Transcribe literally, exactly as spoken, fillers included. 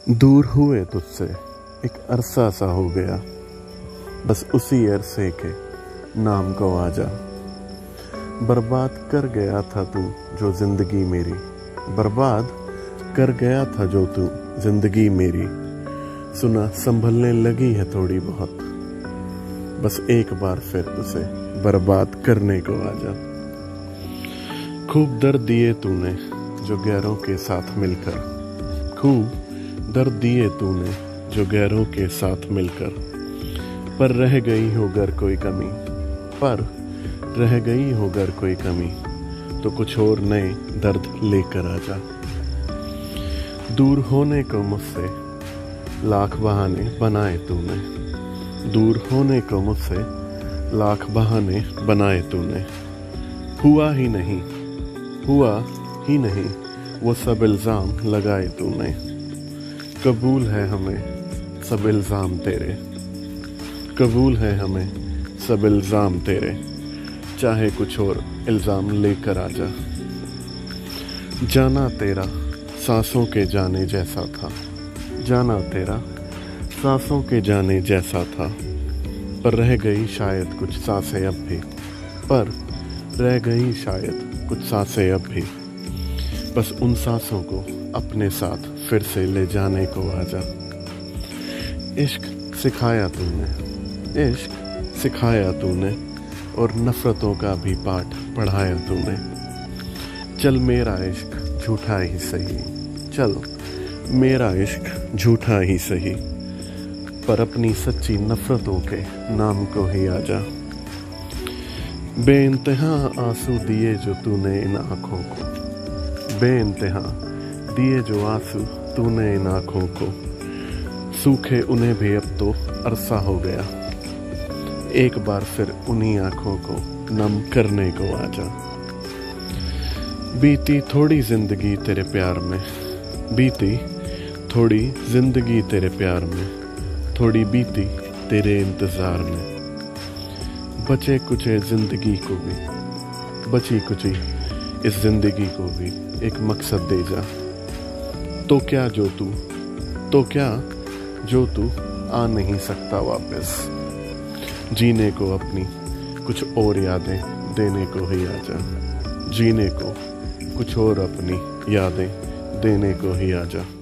दूर हुए तुझसे एक अरसा सा हो गया, बस उसी अरसे के नाम को आजा। बर्बाद कर गया था तू जो जिंदगी मेरी, बर्बाद कर गया था जो तू जिंदगी मेरी। सुना संभलने लगी है थोड़ी बहुत, बस एक बार फिर उसे बर्बाद करने को आजा। खूब दर्द दिए तूने जो गैरों के साथ मिलकर, खूब दर्द दिए तूने जो गैरों के साथ मिलकर। पर रह गई हो गर कोई कमी, पर रह गई हो गर कोई कमी, तो कुछ और नए दर्द लेकर आजा। दूर होने को मुझसे लाख बहाने बनाए तूने, दूर होने को मुझसे लाख बहाने बनाए तूने। हुआ ही नहीं, हुआ ही नहीं वो सब इल्जाम लगाए तूने। कबूल है हमें सब इल्जाम तेरे, कबूल है हमें सब इल्जाम तेरे, चाहे कुछ और इल्जाम लेकर आजा। जाना तेरा सांसों के जाने जैसा था, जाना तेरा सांसों के जाने जैसा था। पर रह गई शायद कुछ सांसें अब भी, पर रह गई शायद कुछ सांसें अब भी। बस उन सांसों को अपने साथ फिर से ले जाने को आजा। इश्क सिखाया तूने, इश्क सिखाया तूने, और नफरतों का भी पाठ पढ़ाया तूने। चल मेरा इश्क झूठा ही सही, चल मेरा इश्क झूठा ही सही, पर अपनी सच्ची नफरतों के नाम को ही आजा। बेइंतहा आंसू दिए जो तूने इन आँखों को, बेइंतहा दिए जो आंसू तूने इन आँखों को, सूखे उन्हें भी अब तो अरसा हो गया। एक बार फिर उन्हीं आँखों को नम करने को आजा। बीती थोड़ी जिंदगी तेरे प्यार में, बीती थोड़ी जिंदगी तेरे प्यार में, थोड़ी बीती तेरे इंतजार में। बचे कुचे जिंदगी को भी, बची कुची इस जिंदगी को भी एक मकसद दे जा। तो क्या जो तू, तो क्या जो तू आ नहीं सकता वापस, जीने को अपनी कुछ और यादें देने को ही आजा। जीने को कुछ और अपनी यादें देने को ही आजा।